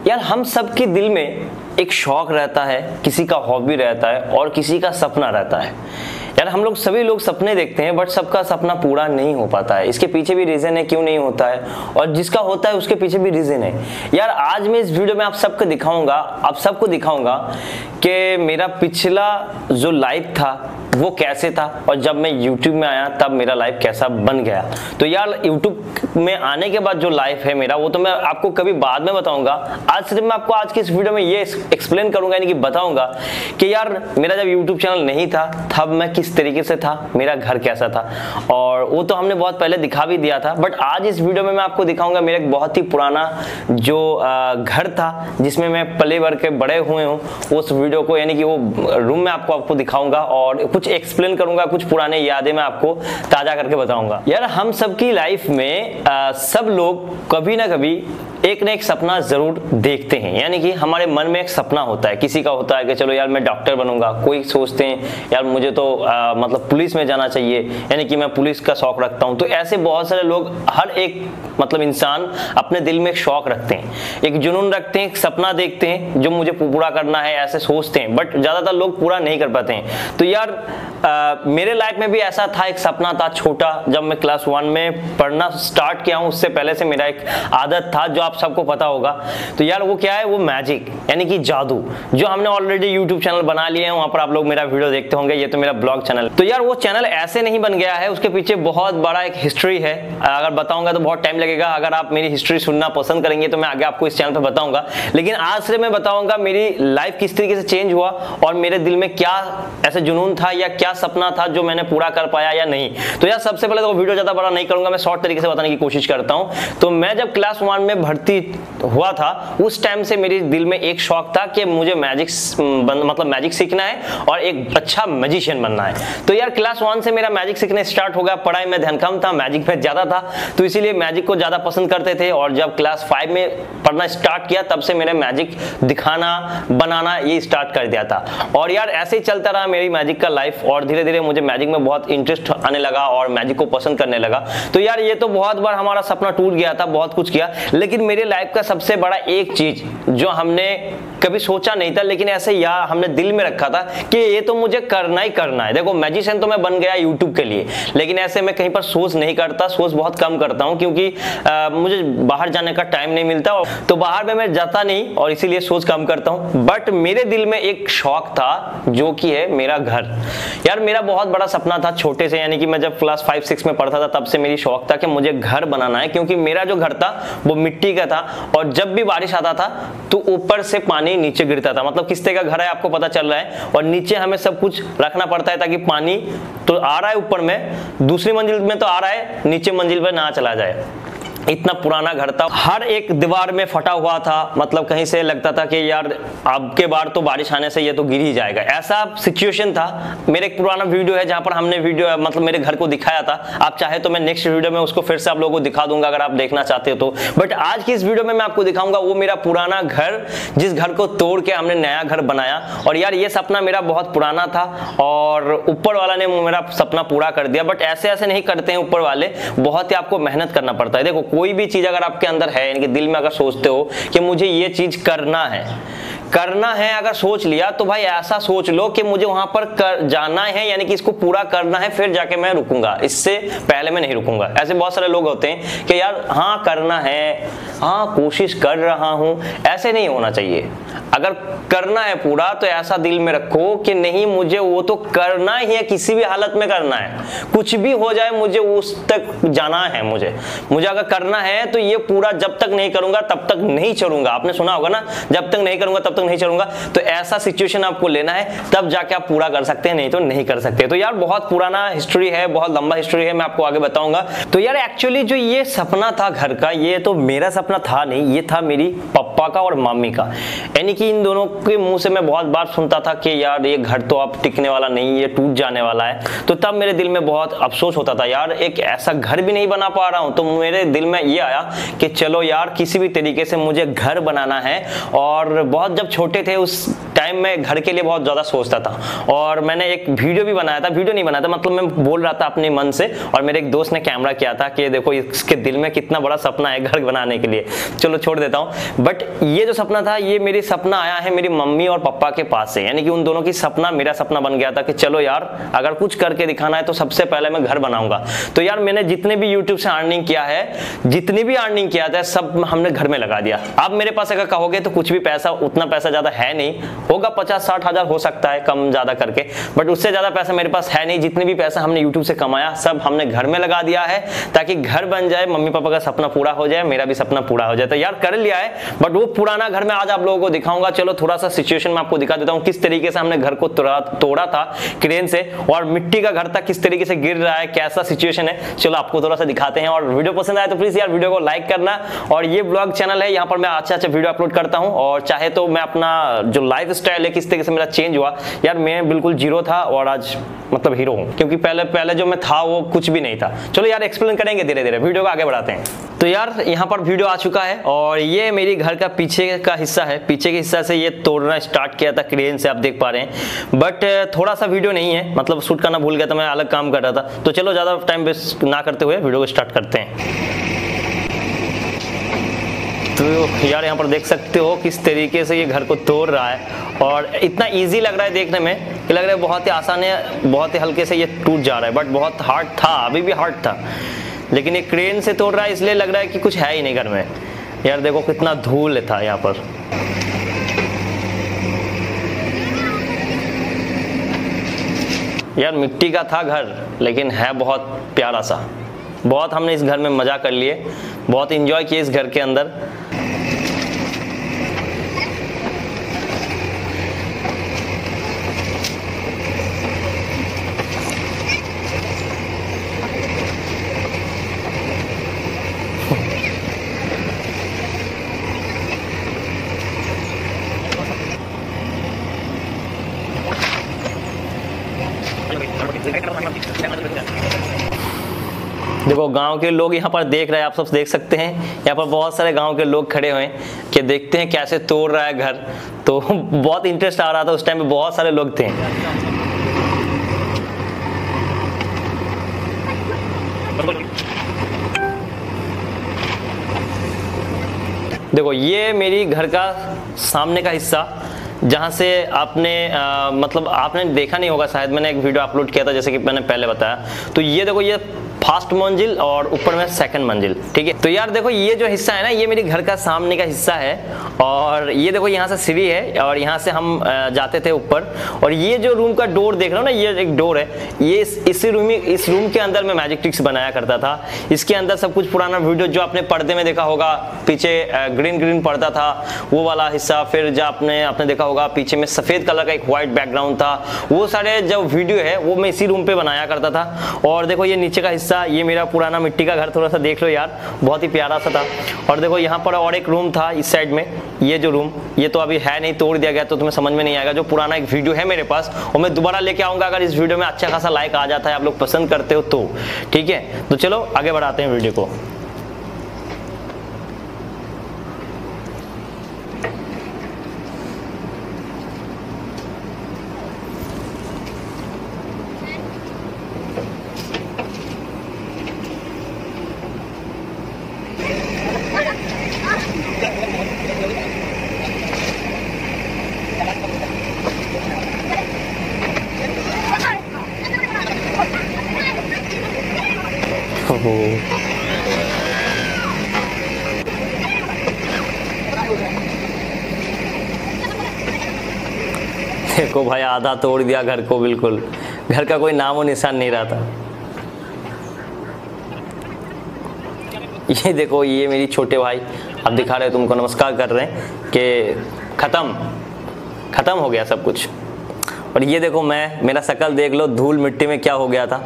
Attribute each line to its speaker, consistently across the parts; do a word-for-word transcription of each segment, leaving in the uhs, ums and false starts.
Speaker 1: यार हम सबके दिल में एक शौक रहता है, किसी का हॉबी रहता है और किसी का सपना रहता है। यार हम लोग सभी लोग सपने देखते हैं बट सबका सपना पूरा नहीं हो पाता है। इसके पीछे भी रीजन है क्यों नहीं होता है, और जिसका होता है उसके पीछे भी रीजन है। यार आज मैं इस वीडियो में आप सबको दिखाऊंगा आप सबको दिखाऊंगा कि मेरा पिछला जो लाइफ था वो कैसे था और जब मैं YouTube में आया तब मेरा लाइफ कैसा बन गया। तो यार YouTube में आने के बाद जो लाइफ है मेरा वो तो मैं आपको कभी बाद में बताऊंगा। आज सिर्फ मैं आपको आज की इस वीडियो में ये एक्सप्लेन करूंगा, यानी कि बताऊंगा कि यार मेरा जब YouTube चैनल नहीं था तब मैं किस तरीके से था, मेरा घर कैसा था, और वो तो हमने बहुत पहले दिखा भी दिया था। बट आज इस वीडियो में मैं आपको दिखाऊंगा मेरा एक बहुत ही पुराना जो घर था जिसमें मैं पले बढ़ के बड़े हुए हूँ, उस वीडियो को यानी कि वो रूम में आपको आपको दिखाऊंगा और कुछ एक्सप्लेन करूंगा, कुछ पुराने यादें मैं आपको ताजा करके बताऊंगा। यार हम सबकी लाइफ में आ, सब लोग कभी ना कभी एक ना एक सपना जरूर देखते हैं, यानी कि हमारे मन में एक सपना होता है। किसी का होता है कि चलो यार मैं डॉक्टर बनूंगा, कोई सोचते हैं यार मुझे तो आ, मतलब पुलिस में जाना चाहिए, यानी कि मैं पुलिस का शौक रखता हूं। तो ऐसे बहुत सारे लोग, हर एक मतलब इंसान अपने दिल में एक शौक रखते हैं, एक जुनून रखते हैं, एक सपना देखते हैं जो मुझे पूरा करना है, ऐसे सोचते हैं। बट ज्यादातर लोग पूरा नहीं कर पाते हैं। तो यार आ, मेरे लाइफ में भी ऐसा था, एक सपना था छोटा। जब मैं क्लास वन में पढ़ना स्टार्ट किया हूं उससे पहले से मेरा एक आदत था जो आप सबको पता होगा। तो यार वो क्या है, वो मैजिक यानी कि जादू, जो हमने ऑलरेडी यूट्यूब चैनल बना लिए हैं, वहां पर आप लोग मेरा वीडियो देखते होंगे। ये तो मेरा ब्लॉग चैनल। तो यार वो चैनल ऐसे नहीं बन गया है, उसके पीछे बहुत बड़ा एक हिस्ट्री है। अगर बताऊंगा तो बहुत टाइम लगेगा। अगर आप मेरी हिस्ट्री सुनना पसंद करेंगे तो मैं आगे आपको इस चैनल पर बताऊंगा, लेकिन आज से मैं बताऊंगा मेरी लाइफ किस तरीके से चेंज हुआ और मेरे दिल में क्या ऐसे जुनून था या क्या सपना था जो मैंने पूरा कर पाया या नहीं। तो यार सबसे पहले तो वीडियो ज्यादा बड़ा नहीं करूंगा, मैं शॉर्ट तरीके से बताने की कोशिश करता हूं। तो मैं जब क्लास वन में भर्ती हुआ था उस टाइम से मेरे दिल में एक शौक था कि मुझे मैजिक मतलब मैजिक सीखना है और एक अच्छा मैजिशियन बनना है। तो यार क्लास वन से मेरा मैजिक सीखना स्टार्ट हो गया। पढ़ाई में ध्यान कम था, मैजिक में ज्यादा था, तो इसीलिए मैजिक को ज्यादा पसंद करते थे। और जब क्लास फाइव में पढ़ना स्टार्ट किया तब से मैंने मैजिक दिखाना बनाना ये स्टार्ट कर दिया था। और यार ऐसे ही चलता रहा मेरी मैजिक का लाइफ, और धीरे धीरे मुझे मैजिक में बहुत इंटरेस्ट आने लगा और मैजिक को पसंद करने लगा। तो यार ये तो बहुत बार हमारा सपना टूट गया था, बहुत कुछ किया, लेकिन मेरे लाइफ का सबसे बड़ा एक चीज जो हमने कभी सोचा नहीं था लेकिन ऐसे यार हमने दिल में रखा था कि ये तो मुझे करना ही करना है। देखो मैजिशियन तो मैं बन गया यूट्यूब के लिए, लेकिन ऐसे मैं कहीं पर सोच नहीं करता, सोच बहुत कम करता हूं क्योंकि आ, मुझे बाहर जाने का टाइम नहीं मिलता, तो बाहर में मैं जाता नहीं और इसीलिए सोच कम करता हूं। बट मेरे दिल में एक शौक था जो कि है मेरा घर। यार मेरा बहुत बड़ा सपना था छोटे से, यानी कि मैं जब क्लास फाइव सिक्स में पढ़ता था तब से मेरी शौक था कि मुझे घर बनाना है, क्योंकि मेरा जो घर था वो मिट्टी का था और जब भी बारिश आता था तो ऊपर से पानी नीचे गिरता था। मतलब किस तरह का घर है आपको पता चल रहा है, और नीचे हमें सब कुछ रखना पड़ता है ताकि पानी तो आ रहा है ऊपर में, दूसरी मंजिल में तो आ रहा है, नीचे मंजिल पे ना चला जाए। इतना पुराना घर था, हर एक दीवार में फटा हुआ था, मतलब कहीं से लगता था कि यार अब के बार तो बारिश आने से ये तो गिर ही जाएगा, ऐसा सिचुएशन था। मेरे एक पुराना वीडियो है जहां पर हमने वीडियो मतलब मेरे घर को दिखाया था। आप चाहे तो मैं नेक्स्ट वीडियो में उसको फिर से आप लोगों को दिखा दूंगा अगर आप देखना चाहते हो तो। बट आज की इस वीडियो में मैं आपको दिखाऊंगा वो मेरा पुराना घर, जिस घर को तोड़ के हमने नया घर बनाया। और यार ये सपना मेरा बहुत पुराना था और ऊपर वाला ने मेरा सपना पूरा कर दिया। बट ऐसे ऐसे नहीं करते हैं ऊपर वाले, बहुत ही आपको मेहनत करना पड़ता है। देखो कोई भी चीज अगर आपके अंदर है, यानी कि दिल में अगर सोचते हो कि मुझे ये चीज करना है करना है अगर सोच लिया तो भाई ऐसा सोच लो कि मुझे वहां पर कर जाना है, यानी कि इसको पूरा करना है, फिर जाके मैं रुकूंगा, इससे पहले मैं नहीं रुकूंगा। ऐसे बहुत सारे लोग होते हैं कि यार हाँ करना है, हाँ कोशिश कर रहा हूं, ऐसे नहीं होना चाहिए। अगर करना है पूरा तो ऐसा दिल में रखो कि नहीं मुझे वो तो करना ही है, किसी भी हालत में करना है, कुछ भी हो जाए मुझे उस तक जाना है। मुझे मुझे अगर करना है तो ये पूरा जब तक नहीं करूंगा तब तक नहीं चलूंगा। आपने सुना होगा ना, जब तक नहीं करूंगा तब तक नहीं चलूंगा। तो ऐसा सिचुएशन आपको लेना है, तब जाके आप पूरा कर सकते हैं, नहीं तो नहीं कर सकते। तो यार बहुत पुराना हिस्ट्री है, बहुत लंबा हिस्ट्री है, मैं आपको आगे बताऊंगा। तो यार एक्चुअली जो ये सपना था घर का, ये तो मेरा सपना था नहीं, ये था मेरी पापा का और मम्मी का। यानी कि इन दोनों के मुंह से मैं बहुत बार सुनता था कि यार ये घर तो अब टिकने वाला नहीं, ये टूट जाने वाला है। तो तब मेरे दिल में बहुत अफसोस होता था, यार एक ऐसा घर भी नहीं बना पा रहा हूं। तो मेरे दिल में ये आया कि चलो यार किसी भी तरीके से मुझे घर बनाना है। और बहुत जब छोटे थे उस टाइम मैं घर के लिए बहुत ज़्यादा सोचता था और मैंने एक वीडियो भी बनाया था, वीडियो नहीं बनाया था मतलब मैं बोल रहा था अपने मन से, और मेरे एक दोस्त ने कैमरा किया था कि देखो इसके दिल में कितना बड़ा सपना है घर बनाने के लिए। चलो छोड़ देता हूँ, बट ये जो सपना था ये मेरी सपना आया है मेरी मम्मी और पापा के पास से, यानी कि उन दोनों की सपना मेरा सपना बन गया था कि चलो यार अगर कुछ करके दिखाना है तो सबसे पहले मैं घर बनाऊंगा। तो यार मैंने जितने भी यूट्यूब से अर्निंग किया है, जितनी भी अर्निंग किया था सब हमने घर में लगा दिया। अब मेरे पास अगर कहोगे तो कुछ भी पैसा, उतना पैसा ज्यादा है नहीं, होगा पचास साठ हजार हो सकता है कम ज्यादा करके, बट उससे ज्यादा पैसा मेरे पास है नहीं। जितने भी पैसा हमने यूट्यूब से कमाया सब हमने घर में लगा दिया है ताकि घर बन जाए, मम्मी पापा का सपना पूरा हो जाए, मेरा भी सपना पूरा हो जाए। तो यार कर लिया है, बट वो पुराना घर में आज आप लोगों को दिखाऊंगा। चलो थोड़ा सा सिचुएशन में आपको दिखा देता हूँ किस तरीके से हमने घर को तोड़ा था क्रेन से, और मिट्टी का घर था किस तरीके से गिर रहा है, कैसा सिचुएशन है, चलो आपको थोड़ा सा दिखाते हैं। और वीडियो पसंद आए तो प्लीज यार वीडियो को लाइक करना। और ये ब्लॉग चैनल है, यहाँ पर मैं अच्छा अच्छा वीडियो अपलोड करता हूँ, और चाहे तो मैं अपना जो लाइफ स्टाइल है किस तरीके से मेरा चेंज हुआ, यार मैं बिल्कुल जीरो था और आज मतलब हीरो हूँ, क्योंकि पहले पहले जो मैं था वो कुछ भी नहीं था। चलो यार एक्सप्लेन करेंगे धीरे धीरे, वीडियो को आगे बढ़ाते हैं। तो यार यहाँ पर वीडियो आ चुका है और ये मेरी घर का पीछे का हिस्सा है। पीछे के हिस्सा से ये तोड़ना स्टार्ट किया था क्रेन से, आप देख पा रहे हैं, बट थोड़ा सा वीडियो नहीं है, मतलब शूट करना भूल गया था, मैं अलग काम कर रहा था। तो चलो ज़्यादा टाइम वेस्ट ना करते हुए वीडियो को स्टार्ट करते हैं। तो यार यहाँ पर देख सकते हो किस तरीके से ये घर को तोड़ रहा है, और इतना इजी लग रहा है देखने में कि लग रहा है बहुत ही आसान है, बहुत ही हल्के से ये टूट जा रहा है, बट बहुत हार्ड था, अभी भी हार्ड था, लेकिन ये क्रेन से तोड़ रहा है इसलिए लग रहा है कि कुछ है ही नहीं घर में। यार देखो कितना धूल था यहाँ पर। यार मिट्टी का था घर, लेकिन है बहुत प्यारा सा। बहुत हमने इस घर में मजा कर लिए, बहुत इंजॉय किए इस घर के अंदर। देखो गांव के लोग यहाँ पर देख रहे हैं, आप सब देख सकते हैं, यहाँ पर बहुत सारे गांव के लोग खड़े हुए हैं कि देखते हैं कैसे तोड़ रहा है घर। तो बहुत इंटरेस्ट आ रहा था उस टाइम पे, बहुत सारे लोग थे। देखो ये मेरी घर का सामने का हिस्सा, जहाँ से आपने आ, मतलब आपने देखा नहीं होगा शायद, मैंने एक वीडियो अपलोड किया था जैसे कि मैंने पहले बताया। तो ये देखो ये फर्स्ट मंजिल और ऊपर में सेकंड मंजिल, ठीक है। तो यार देखो ये जो हिस्सा है ना, ये मेरे घर का सामने का हिस्सा है, और ये देखो यहाँ से सीढ़ी है और यहाँ से हम जाते थे ऊपर। और ये जो रूम का डोर देख रहे हो ना, ये एक डोर है, ये इस, इसी रूम इस रूम के अंदर मैं मैजिक ट्रिक्स बनाया करता था। इसके अंदर सब कुछ पुराना वीडियो जो आपने पर्दे में देखा होगा, पीछे ग्रीन ग्रीन पर्दा था वो वाला हिस्सा, फिर जो आपने आपने देखा होगा पीछे में सफेद कलर का एक व्हाइट बैकग्राउंड था, वो सारे जो वीडियो है वो मैं इसी रूम पे बनाया करता था। और देखो ये नीचे का हिस्सा, ये मेरा पुराना मिट्टी का घर, थोड़ा सा देख लो यार, बहुत ही प्यारा सा था। और देखो यहाँ पर और एक रूम था इस साइड में, ये जो रूम, ये तो अभी है नहीं, तोड़ दिया गया, तो तुम्हें समझ में नहीं आएगा। जो पुराना एक वीडियो है मेरे पास वो मैं दोबारा लेके आऊंगा अगर इस वीडियो में अच्छा खासा लाइक आ जाता है, आप लोग पसंद करते हो तो, ठीक है। तो चलो आगे बढ़ाते हैं वीडियो को। देखो भाई आधा तोड़ दिया घर को, बिल्कुल घर का कोई नामो निशान नहीं रहा था। ये देखो ये मेरी छोटे भाई अब दिखा रहे तुमको, नमस्कार कर रहे हैं कि खत्म खत्म हो गया सब कुछ। और ये देखो मैं, मेरा शक्ल देख लो, धूल मिट्टी में क्या हो गया था।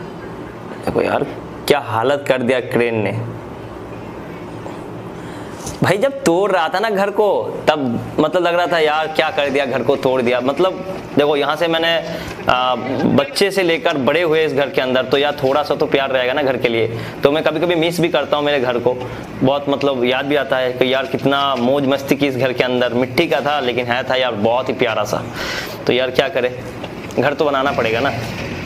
Speaker 1: देखो यार क्या हालत कर दिया क्रेन ने। भाई जब तोड़ रहा था ना घर को, तब मतलब लग रहा था यार क्या कर दिया, घर को तोड़ दिया। मतलब देखो यहाँ से मैंने आ, बच्चे से लेकर बड़े हुए इस घर के अंदर, तो यार थोड़ा सा तो प्यार रहेगा ना घर के लिए। तो मैं कभी कभी मिस भी करता हूँ मेरे घर को, बहुत मतलब याद भी आता है कि यार कितना मौज मस्ती की इस घर के अंदर। मिट्टी का था लेकिन है था यार बहुत ही प्यारा सा। तो यार क्या करे, घर तो बनाना पड़ेगा ना।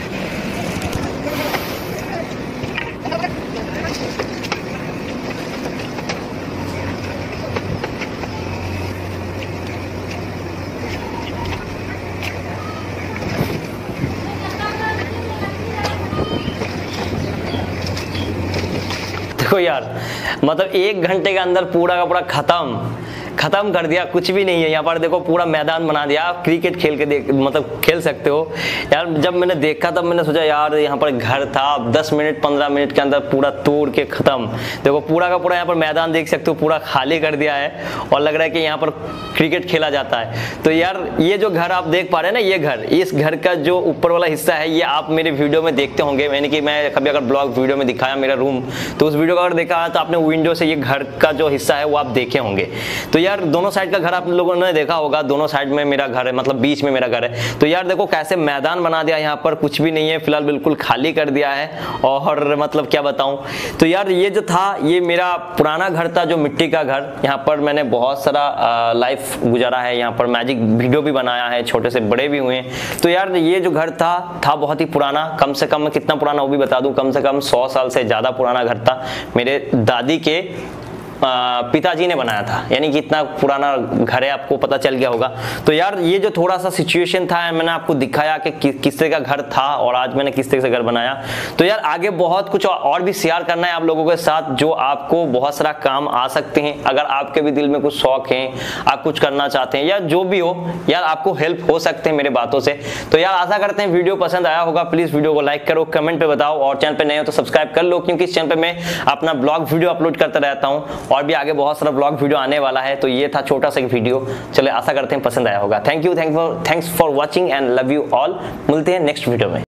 Speaker 1: देखो यार मतलब एक घंटे के अंदर पूरा का पूरा खत्म खत्म कर दिया, कुछ भी नहीं है यहाँ पर। देखो पूरा मैदान बना दिया, आप क्रिकेट खेल के देख मतलब खेल सकते हो यार। जब मैंने देखा तब मैंने सोचा यार यहाँ पर घर था, दस मिनट पंद्रह मिनट के अंदर पूरा तोड़ के खत्म। देखो पूरा का पूरा यहाँ पर मैदान देख सकते हो, पूरा खाली कर दिया है और लग रहा है कि यहाँ पर क्रिकेट खेला जाता है। तो यार ये जो घर आप देख पा रहे हैं ना, ये घर, इस घर का जो ऊपर वाला हिस्सा है ये आप मेरे वीडियो में देखते होंगे। मैंने कि मैं कभी अगर ब्लॉग वीडियो में दिखाया मेरा रूम, तो उस वीडियो का अगर देखा तो आपने विंडो से ये घर का जो हिस्सा है वो आप देखे होंगे। तो यार दोनों साइड का घर आप लोगों ने देखा होगा, दोनों साइड में मेरा घर है, मतलब बीच में मेरा घर है। तो यार देखो कैसे मैदान बना दिया, यहाँ पर कुछ भी नहीं है फिलहाल, बिल्कुल खाली कर दिया है। और मतलब क्या बताऊं, तो यार ये जो था ये मेरा पुराना घर था, जो मिट्टी का घर। यहाँ पर मैंने बहुत सारा लाइफ गुजारा है, यहाँ पर मैजिक वीडियो भी बनाया है, छोटे से बड़े भी हुए हैं। तो यार ये जो घर था था बहुत ही पुराना, कम से कम कितना पुराना वो भी बता दूं, कम से कम सौ साल से ज्यादा पुराना घर था। मेरे दादी के पिताजी ने बनाया था, यानी कि इतना पुराना घर है, आपको पता चल गया होगा। तो यार ये जो थोड़ा सा सिचुएशन था मैंने आपको दिखाया कि कि, किस तरह का घर था और आज मैंने किस तरह से घर बनाया। तो यार आगे बहुत कुछ और भी शेयर करना है आप लोगों के साथ, जो आपको बहुत सारा काम आ सकते हैं। अगर आपके भी दिल में कुछ शौक है, आप कुछ करना चाहते हैं या जो भी हो, यार आपको हेल्प हो सकते हैं मेरे बातों से। तो यार आशा करते हैं वीडियो पसंद आया होगा। प्लीज वीडियो को लाइक करो, कमेंट पे बताओ और चैनल पे नए हो तो सब्सक्राइब कर लो, क्योंकि इस चैनल पे मैं अपना ब्लॉग वीडियो अपलोड करता रहता हूँ और भी आगे बहुत सारा ब्लॉग वीडियो आने वाला है। तो ये था छोटा सा एक वीडियो, चले आशा करते हैं पसंद आया होगा। Thank you, thank for thanks for watching and love you all. मिलते हैं नेक्स्ट वीडियो में।